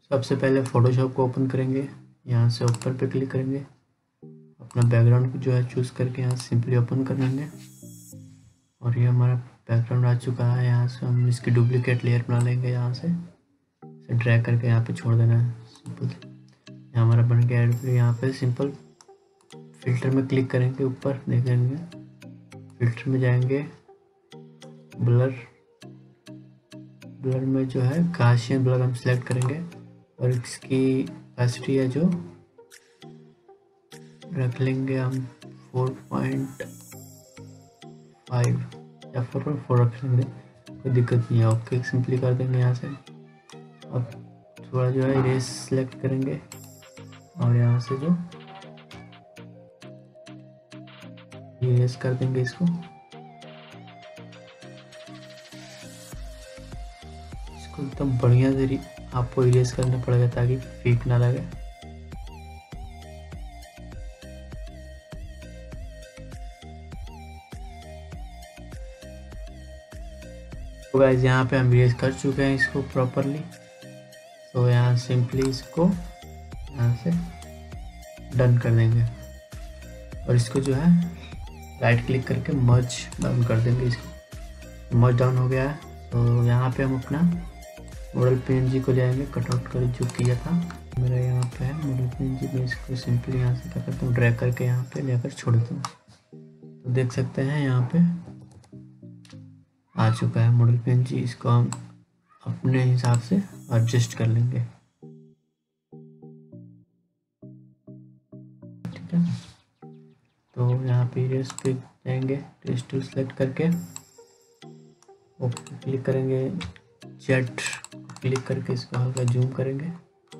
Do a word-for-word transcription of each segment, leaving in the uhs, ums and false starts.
सबसे पहले फ़ोटोशॉप को ओपन करेंगे, यहाँ से ओपन पे क्लिक करेंगे, अपना बैकग्राउंड जो है चूज़ करके यहाँ सिंपली ओपन कर लेंगे और ये हमारा बैकग्राउंड आ चुका है। यहाँ से हम इसकी डुप्लीकेट लेयर बना लेंगे, यहाँ से ड्रैग करके यहाँ पे छोड़ देना है। सिंपल यहाँ हमारा बन गया। फिर यहाँ पे सिंपल फिल्टर में क्लिक करेंगे, ऊपर देखेंगे फिल्टर में जाएंगे, ब्लर ब्लर में जो है गाशियन ब्लर हम सिलेक्ट करेंगे और इसकी कैपेसिटी है जो रख लेंगे हम फोर पॉइंट फाइव या फोर पॉइंट फोर रख लेंगे, कोई दिक्कत नहीं है। ओके सिंपली कर देंगे यहाँ से। अब थोड़ा जो है इरेज सेलेक्ट करेंगे और यहाँ से जो इरेज कर देंगे इसको। इसको एकदम बढ़िया से आपको इरेज करना पड़ेगा ताकि फेक ना लगे। तो गाइस यहाँ पे हम इरेज कर चुके हैं इसको प्रॉपरली। तो यहाँ सिंपली इसको यहाँ से डन कर देंगे और इसको जो है राइट क्लिक करके मर्ज डाउन कर देंगे। इसको मर्ज डाउन हो गया है। तो यहाँ पे हम अपना मॉडल पीएनजी को ले आएंगे, कटआउट कर जो किया था मेरा यहाँ पे है मॉडल पीएनजी में। इसको सिंपली यहाँ से क्या करता हूँ, ड्रैग करके यहाँ पे लेकर छोड़ देता हूँ। तो देख सकते हैं यहाँ पे आ चुका है मॉडल पीएनजी। इसको हम अपने हिसाब से एडजस्ट कर लेंगे, ठीक है। तो यहाँ पे इरेज पे जाएंगे, टेस्ट टूल सेलेक्ट करके ओके क्लिक करेंगे, जेड क्लिक करके इसको हल्का जूम करेंगे।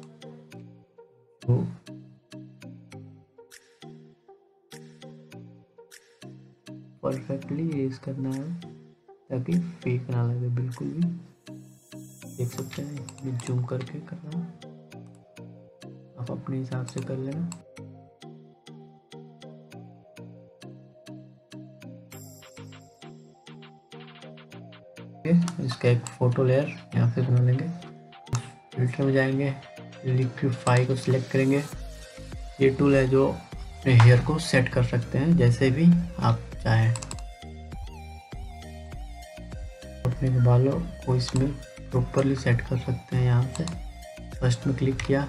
तो परफेक्टली इरेज करना है ताकि फेक ना लगे बिल्कुल भी। देख सकते हैं ये जूम करके कर रहा हूँ, आप अपने हिसाब से कर लेना। इसका एक फोटो लेयर यहाँ पे बना लेंगे। फिल्टर में जाएंगे, लिक्विफाई को सिलेक्ट करेंगे। ये टूल है जो अपने हेयर को सेट कर सकते हैं जैसे भी आप चाहें। अपने बालों को इसमें प्रॉपरली सेट कर सकते हैं। यहाँ से फर्स्ट में क्लिक किया,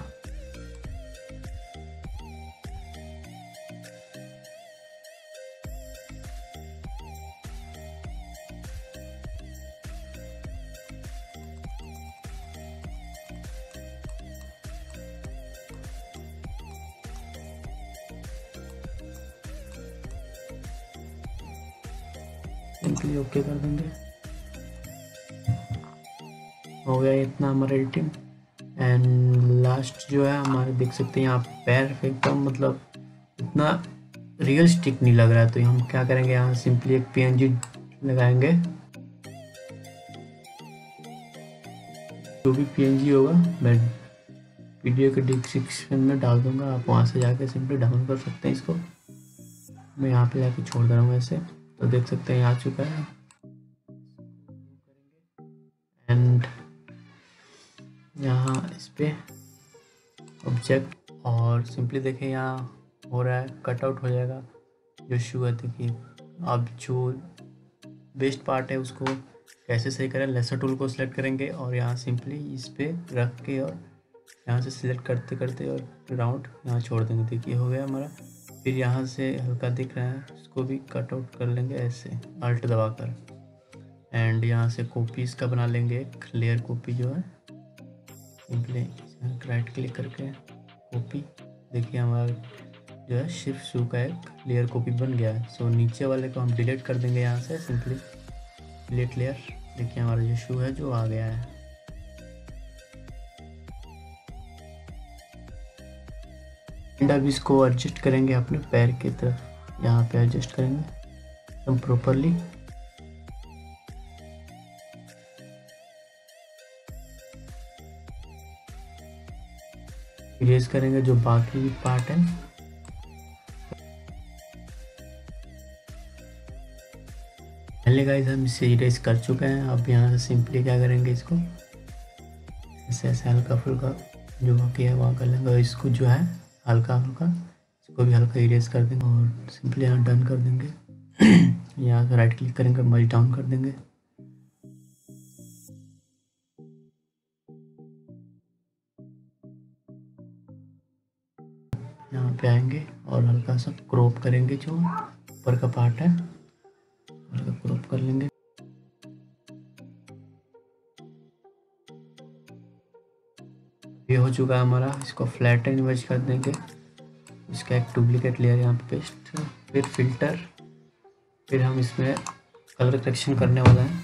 सिंपली ओके कर देंगे। हो गया इतना हमारा एडिटिंग। एंड लास्ट जो है हमारे देख सकते हैं यहाँ पैर एकदम मतलब इतना रियलिस्टिक नहीं लग रहा है। तो हम क्या करेंगे, यहाँ सिंपली एक पीएनजी लगाएंगे। जो भी पीएनजी होगा मैं वीडियो के डिस्क्रिप्शन में डाल दूंगा, आप वहाँ से जाके सिंपली डाउनलोड कर सकते हैं। इसको मैं यहाँ पे जाके छोड़ दे रहा हूँ ऐसे। तो देख सकते हैं आ चुका है। एंड यहाँ इस पे ऑब्जेक्ट और सिंपली देखें यहाँ हो रहा है, कटआउट हो जाएगा जो शू है। देखिए अब जो बेस्ट पार्ट है उसको कैसे सही करें, लेसर टूल को सिलेक्ट करेंगे और यहाँ सिंपली इस पे रख के और यहाँ से सिलेक्ट करते करते और राउंड यहाँ छोड़ देंगे। देखिए हो गया हमारा। फिर यहाँ से हल्का दिख रहा है उसको भी कट आउट कर लेंगे ऐसे अल्ट दबाकर। एंड यहाँ से कॉपी इसका बना लेंगे, एक लेयर कॉपी जो है सिंपली राइट क्लिक करके कॉपी। देखिए हमारा जो है शिफ्ट शू का एक लेयर कॉपी बन गया है। सो नीचे वाले को हम डिलीट कर देंगे यहाँ से सिंपली डिलीट लेयर। देखिए हमारा जो शू है जो आ गया है। एंड अब इसको एडजस्ट करेंगे अपने पैर की तरफ, यहाँ पे एडजस्ट करेंगे एकदम प्रॉपरली। इरेज करेंगे जो बाकी पार्ट है। पहले गाइस हम इसे इरेज कर चुके हैं। अब यहाँ से सिंपली क्या करेंगे, इसको ऐसे ऐसे हल्का फुल्का जो बाकी है वहाँ कर लेंगे। और इसको जो है हल्का हल्का इसको भी हल्का इरेज कर देंगे और सिंपली यहाँ डन कर देंगे। यहाँ से राइट क्लिक करेंगे, मर्ज डाउन कर देंगे। यहाँ पे आएंगे और हल्का सा क्रॉप करेंगे, जो ऊपर का पार्ट है हल्का क्रॉप कर लेंगे। ये हो चुका है हमारा। इसको फ्लैट इमेज कर देंगे। इसका एक डुप्लीकेट लेयर यहाँ पे पेस्ट, फिर फिल्टर, फिर हम इसमें कलर करेक्शन करने वाला है।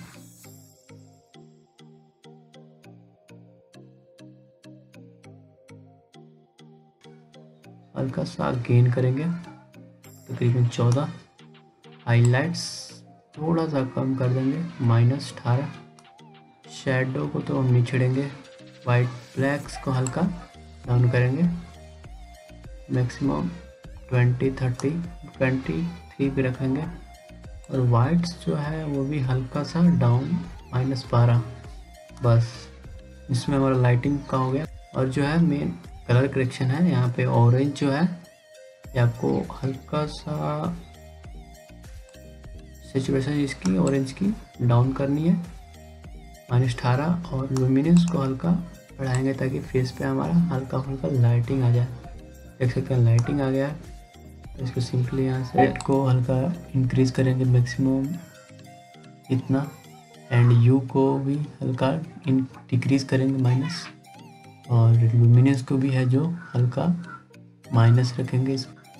हल्का सा गेन करेंगे तकरीबन चौदह। हाइलाइट्स थोड़ा सा कम कर देंगे, माइनस अठारह। शेडो को तो हम नहीं छेड़ेंगे। वाइट ब्लैक्स को हल्का डाउन करेंगे, maximum twenty thirty twenty three पे रखेंगे। और वाइट्स जो है वो भी हल्का सा डाउन, माइनस बारह। बस इसमें हमारा लाइटिंग का हो गया। और जो है मेन कलर करेक्शन है, यहाँ पे ऑरेंज जो है ये आपको हल्का सा सिचुएशन इसकी ऑरेंज की डाउन करनी है, माइनस अठारह। और लुमिनेंस को हल्का बढ़ाएंगे ताकि फेस पे हमारा हल्का हल्का लाइटिंग आ जाए। देख सकते हैं लाइटिंग आ गया। इसको सिंपली यहाँ से को हल्का इंक्रीज करेंगे मैक्सिमम इतना। एंड यू को भी हल्का डिक्रीज करेंगे माइनस। और लुमिनेंस को भी है जो हल्का माइनस रखेंगे।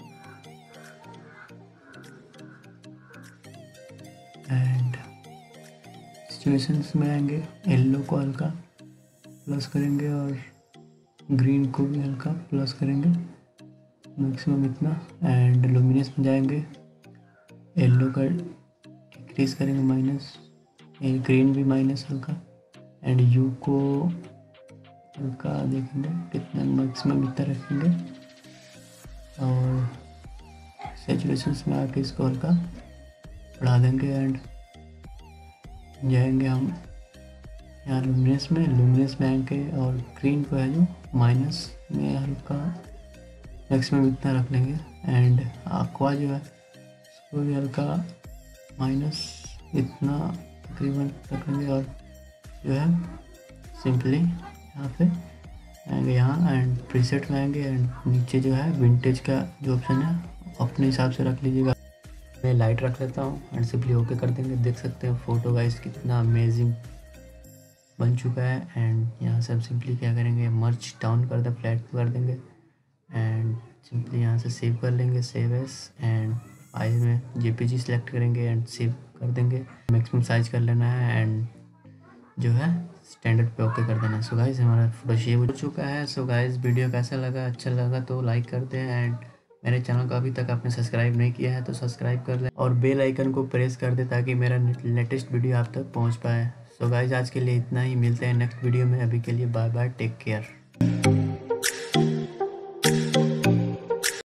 एंड सिचुएशंस में आएंगे, येलो को हल्का प्लस करेंगे और ग्रीन को भी हल्का प्लस करेंगे मैक्सिमम इतना। एंड लुमिनेंस में जाएंगे, येलो का डिक्रीज करेंगे माइनस, ग्रीन भी माइनस हल्का। एंड यू को हल्का देखेंगे कितना, मैक्सिमम इतना रखेंगे। और सैचुरेशंस में आके इसको हल्का बढ़ा देंगे। एंड जाएंगे हम यहाँ लुमिनेंस में, लुमिनेंस में आएंगे और ग्रीन को है जो माइनस में हल्का मैक्सिमम इतना रख लेंगे। एंड aqua जो है उसको भी हल्का माइनस इतना तकरीबन रख लेंगे। और जो है सिंपली यहाँ पे आएंगे यहाँ एंड प्रीसेट में आएंगे। एंड नीचे जो है विंटेज का जो ऑप्शन है अपने हिसाब से रख लीजिएगा। मैं लाइट रख लेता हूँ एंड सिंपली ओके कर देंगे। देख सकते हैं फोटो गाइस कितना अमेजिंग बन चुका है। एंड यहाँ से हम सिंपली क्या करेंगे, मर्ज डाउन कर दे, फ्लैट कर देंगे। एंड सिंपली यहाँ से सेव कर लेंगे, सेव एस। एंड फाइल में जेपीजी सेलेक्ट करेंगे एंड सेव कर देंगे। मैक्सिमम साइज कर लेना है एंड जो है स्टैंडर्ड पे ओके कर देना। सो गाइस हमारा फोटो सेव हो चुका है। सो गाइस वीडियो कैसा लगा, अच्छा लगा तो लाइक कर दें। एंड मेरे चैनल को अभी तक आपने सब्सक्राइब नहीं किया है तो सब्सक्राइब कर दें और बेल आइकन को प्रेस कर दें ताकि मेरा लेटेस्ट वीडियो आप तक पहुंच पाए। सो गाइस आज के लिए इतना ही, मिलते हैं नेक्स्ट वीडियो में। अभी के लिए बाय बाय, टेक केयर।